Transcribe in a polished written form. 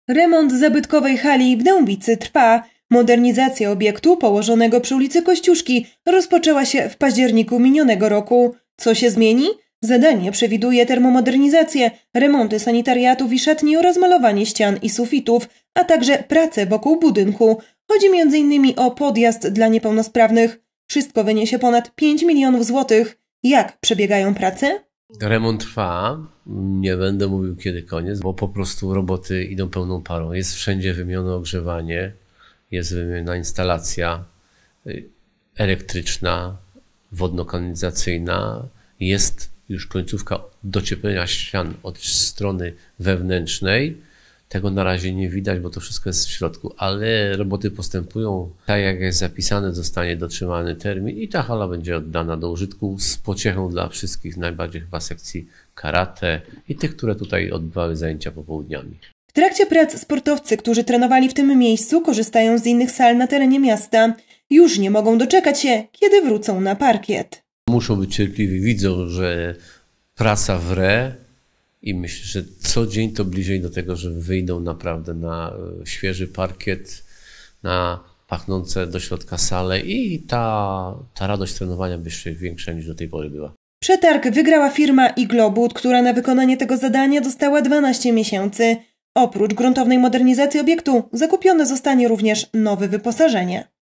Remont zabytkowej hali w Dębicy trwa. Modernizacja obiektu położonego przy ulicy Kościuszki rozpoczęła się w październiku minionego roku. Co się zmieni? Zadanie przewiduje termomodernizację, remonty sanitariatów i szatni oraz malowanie ścian i sufitów, a także prace wokół budynku. Chodzi m.in. o podjazd dla niepełnosprawnych. Wszystko wyniesie ponad 5 milionów złotych. Jak przebiegają prace? Remont trwa, nie będę mówił kiedy koniec, bo po prostu roboty idą pełną parą. Jest wszędzie wymienione ogrzewanie, jest wymieniona instalacja elektryczna, wodno-kanalizacyjna, jest już końcówka docieplenia ścian od strony wewnętrznej. Tego na razie nie widać, bo to wszystko jest w środku, ale roboty postępują. Tak jak jest zapisane, zostanie dotrzymany termin i ta hala będzie oddana do użytku z pociechą dla wszystkich, najbardziej chyba sekcji karate i tych, które tutaj odbywały zajęcia popołudniami. W trakcie prac sportowcy, którzy trenowali w tym miejscu, korzystają z innych sal na terenie miasta. Już nie mogą doczekać się, kiedy wrócą na parkiet. Muszą być cierpliwi, widzą, że praca wre i myślę, że co dzień to bliżej do tego, że wyjdą naprawdę na świeży parkiet, na pachnące do środka sale i ta radość trenowania będzie jeszcze większa niż do tej pory była. Przetarg wygrała firma Iglobud, która na wykonanie tego zadania dostała 12 miesięcy. Oprócz gruntownej modernizacji obiektu zakupione zostanie również nowe wyposażenie.